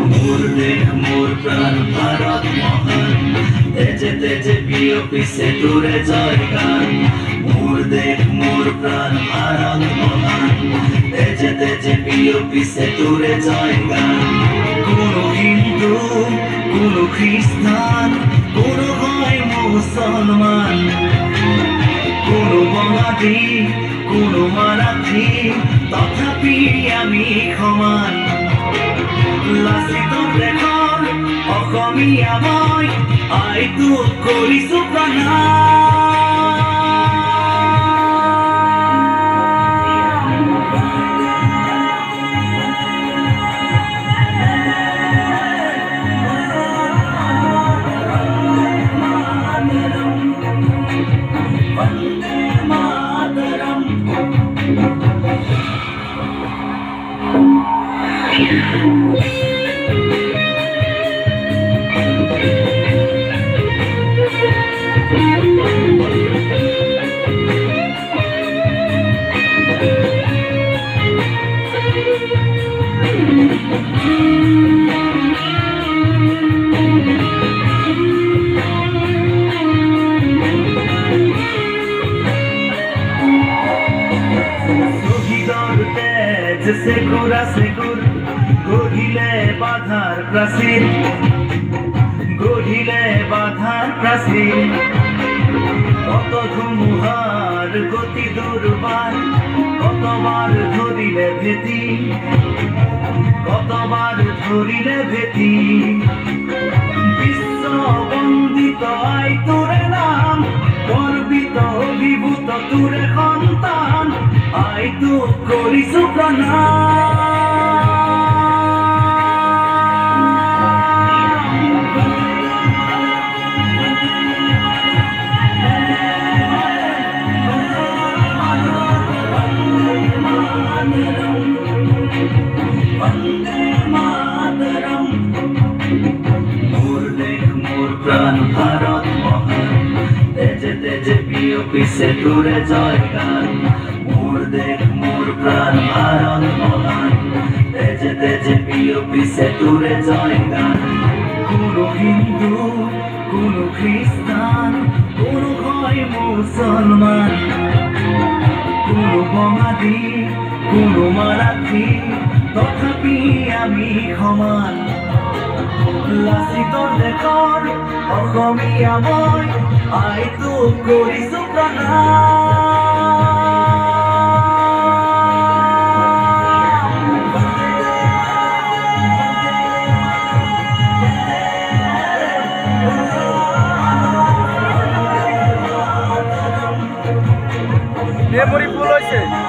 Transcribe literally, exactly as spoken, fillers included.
মোর দেশ মোর প্রাণ ভারত মহান, তেজে তেজে বিয়পিছে তোরে জয় গান। মোর দেশ মোর প্রাণ ভারত মহান, তেজে তেজে বিয়পিছে তোরে জয় গান। কোনো হিন্দু কোনো খ্রিস্টান, কোনো হয় মুসলমান, কোনো বঙালী কোনো মারাঠি, তথাপি আমি সমান। লাচিতৰ দেশৰ অসমীয়া মই, আইটোক কৰিছো সেকুর সেকুর গঢ়িলে বাধাৰ প্ৰাচীৰ, গঢ়িলে বাধাৰ প্ৰাচীৰ। কত ধুমুহাৰ গতি দুৰ্বাৰ, কতবাৰ ধৰিলে ভেটি, কতবাৰ ধৰিলে ভেটি। বিশ্ব বন্দিত আই তোৰে নাম, গৰ্বিত অভিভূত তোৰে সন্তান, আইটোক কৰিছো প্ৰণাম। বন্দে মাতৰম। মোর দেশ মোর প্রাণ ভারত মহান, তেজে তেজে বিয়পিছে তোরে জয় গান। মোর দেশ মোর প্রাণ ভারত মহান, তেজে তেজে বিয়পিছে তোরে জয় গান। কোনো হিন্দু কোনো খ্রিস্টান, কোনো হয় মুসলমান, কোনো বঙালী কোনো মারাঠি, তথাপি আমি সমান। লাচিতৰ দেশৰ অসমীয়া মই, আইটোক কৰিছো মেমরি ফুল হয়েছে।